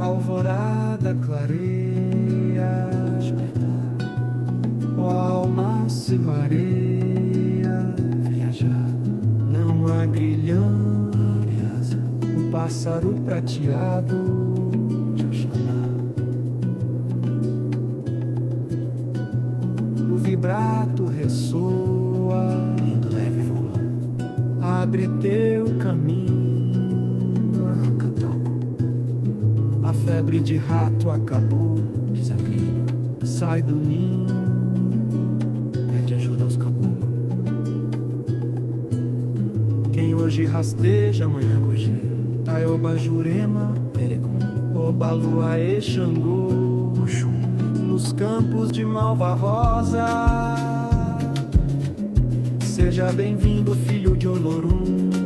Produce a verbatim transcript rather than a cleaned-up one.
alvorada clareia, ó alma se mareia, viajar, não há grilhão, o pássaro prateado, o vibrato ressoa, lindo leve voa, abre teu caminho. A febre de rato acabou, desafio, sai do ninho, pede ajuda aos caboclos. Quem hoje rasteja, amanhã cojeira. Taioba, Jurema, Perecum, Oba, e Xangô, Oxum, nos campos de Malva Rosa. Seja bem-vindo, filho de Olorum.